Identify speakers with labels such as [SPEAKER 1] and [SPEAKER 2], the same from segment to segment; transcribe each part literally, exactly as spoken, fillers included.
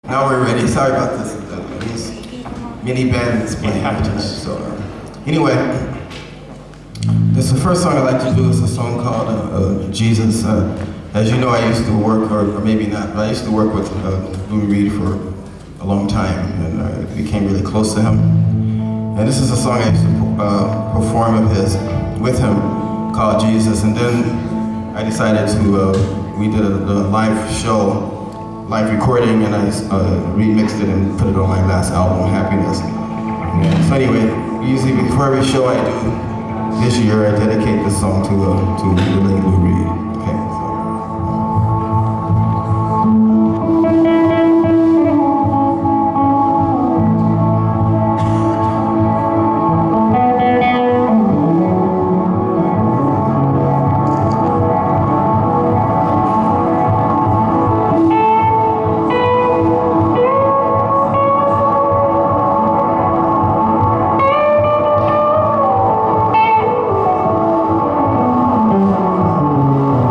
[SPEAKER 1] Now we're ready. Sorry about this. Uh, these mini bands playing tonight. So uh, anyway, this is the first song I'd like to do. Is a song called uh, uh, Jesus. Uh, as you know, I used to work, or, or maybe not, but I used to work with uh, Louis Reed for a long time, and I became really close to him. And this is a song I used to uh, perform of his with him called Jesus. And then I decided to. Uh, we did a, a live show. Live recording, and I uh, remixed it and put it on my last album, Happiness. So anyway, usually before every show I do, this year I dedicate this song to uh, to the late Lou Reed. Okay. So.
[SPEAKER 2] Thank you.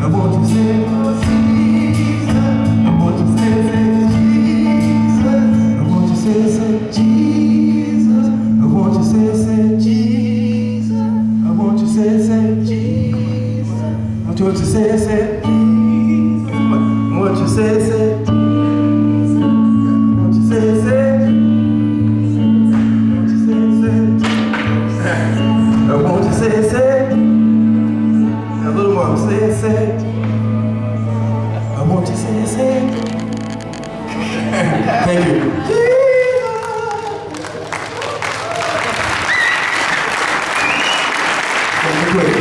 [SPEAKER 1] want you to say, Jesus. I want you to say, say, Jesus. I want you to say, say, Jesus. I want you to say, say, Jesus. I want you to say, say, Jesus. I want you to say, say, Jesus. I want you to say, say, Jesus. I want you to say, say. I want you to say, say, a little more, say, say. I want you to say, say. Thank you. Thank you, thank you.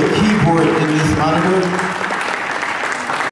[SPEAKER 1] a keyboard in this